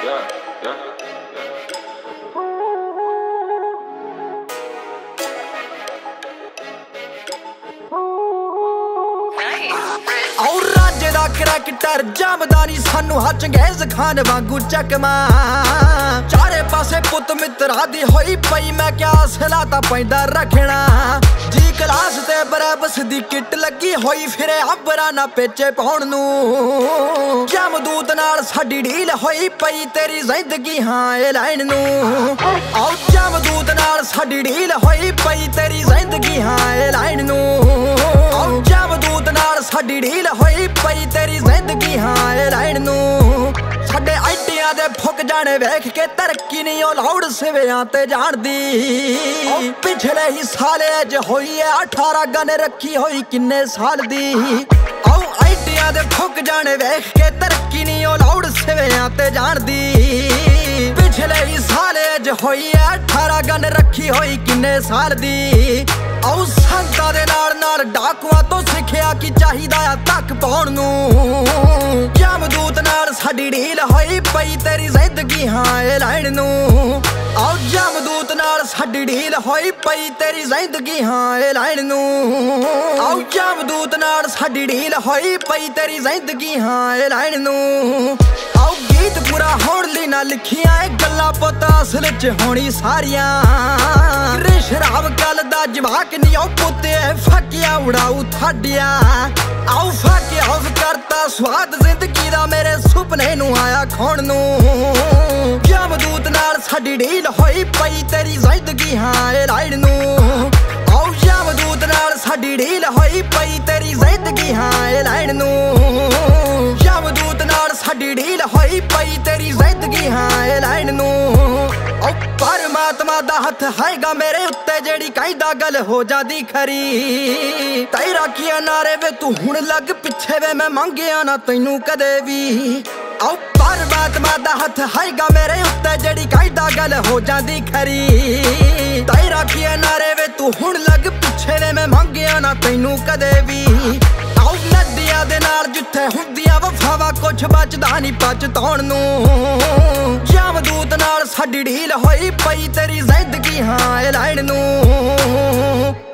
और राजे दा क्रैक्टर जामदानी सानू चंगेज खान वांगू चकमा चारे पासे पुत मित्रा दी होई पई मैं क्या सलाता पैंदा रखना जी क्लास ते बराबस दी किट लगी होई फिरे अंबरा ना पेचे पाउण नू जमदूत नाल साडी डील होई पई तेरी जिंदगी हां ए लाइन नू आओ जमदूत नाल साडी डील होई पई तेरी जिंदगी हां ए लाइन नू आओ जमदूत नाल साडी डील होई पई तेरी जिंदगी हां ए लाइन नू साडे आइडिया दे फुक जाने वेख के तरक्की नहीं ओ लाउड सिवियां ते जानदी पिछले ही साले च होई है 18 गन रखी होई किन्ने साल दी आओ आइडिया दे फुक जाने वेख के तरक्की नहीं ओ लाउड सिवियां ते जानदी पिछले ही साले च होई है 18 गन रखी होई किन्ने साल दी आओ संता दे नाल डाकुआं तो सिखिया कि चाहिदा आ तक पाउण नू जमदूत नाल साडी डील होई पई तेरी जिंदगी हां ए लाइन नू आओ जमदूत नाल साडी डील होई पई तेरी जिंदगी हां ए लाइन नू आओ जमदूत नाल साडी डील होई पई तेरी जिंदगी हां ए लाइन नू आओ गीत पूरा होण लई ना लिखियां ए गल्लां पुत असल च होणी सारियां रे शराब कल दा जवाक नहीं ओ पुते फकिया उड़ाऊ थाडिया आओ फके ऑफ करता स्वाद जिंदगी दा मेरे सुपने नू आया खोण नू जमदूत नाल साडी डील होई पई तेरी जिंदगी हां ए लाइन नू आओ जमदूत नाल साडी डील होई पई तेरी जिंदगी हां ए लाइन नू जमदूत नाल साडी डील होई पई तेरी जिंदगी हां ए लाइन नू ओ परमात्मा दा हथ हैगा मेरे उत्ते जेड़ी कहदा गल हो जादी खरी तेरा किया नारे वे तू हुण लग पिछे वे मैं मंगिया ना तैनू कदे भी आओ परमात्मा दा हथ हैगा मेरे उत्ते जेड़ी कहदा गल हो जादी खरी तेरा किया नारे वे तू हुण लग पिछे वे मैं मंगिया ना तैनू कदे भी आओ नदिया दे नाल जिथे हुंदियां वफावां कुछ बचदा नहीं पछताउण नू जमदूत नाल साडी डील होई पई तेरी जिंदगी हां ए लाइन नू।